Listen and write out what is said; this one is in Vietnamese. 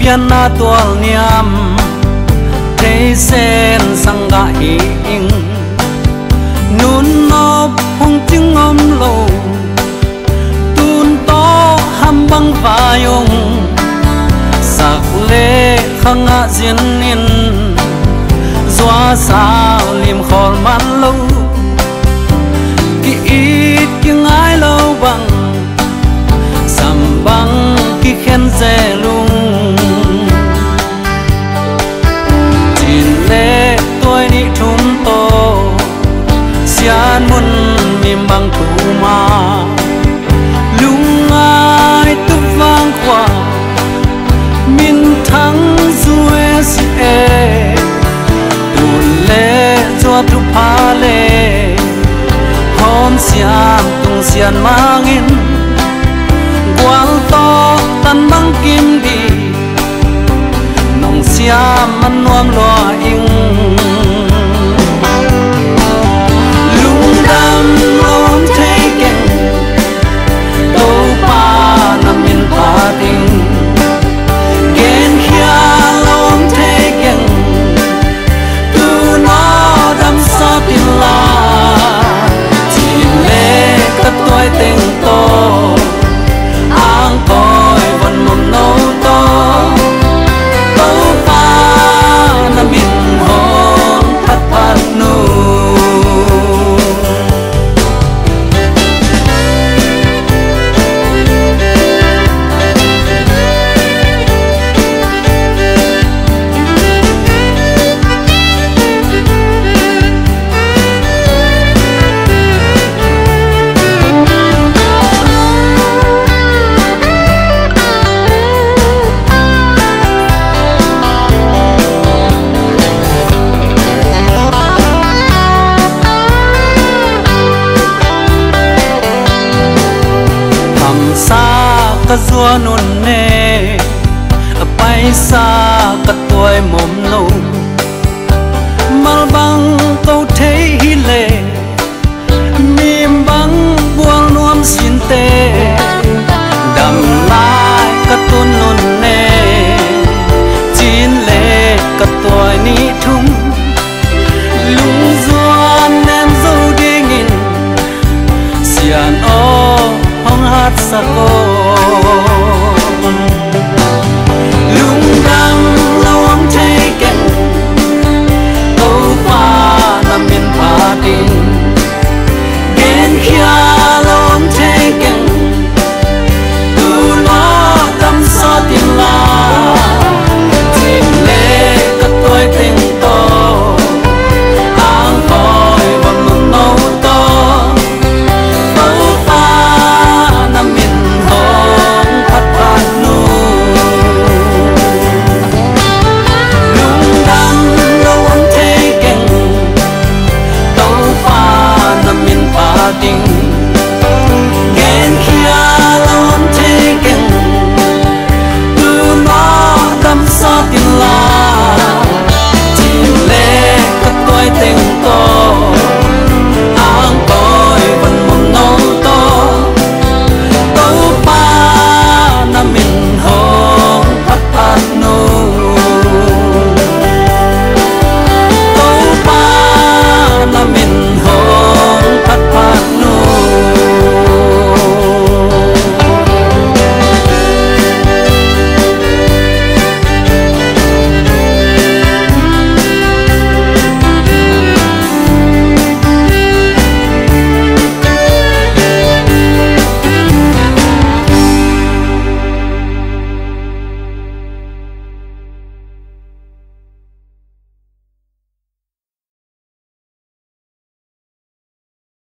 khian na tual niam thế sen sang ga hi ing nun nop hung ting om lo tun to ham bang vayong sak le khanga zin in zwa sao lim khol man lo ki ít ki ngai lo bang sam bang ki khen ze lung tin le tôi ni thum to sian mun mim bang thu ma lung ai tu vang qua min thăng zuê se tu le cho tu pa le hôm siam tung sian mangin quang to tan băng kim đi nong siam man nuam loa ing lung đam lom thấy keng đâu pa nam in pa ding gen khia lom thấy keng tu nó đam sa tin la tin le cất tôi tình to ang coi vẫn mong nâu to đâu pa nam in hon pat pat nu ka zua nun ne pai sa ka toy mom lo mal bang câu thế hi le mim bang buang nuam sin te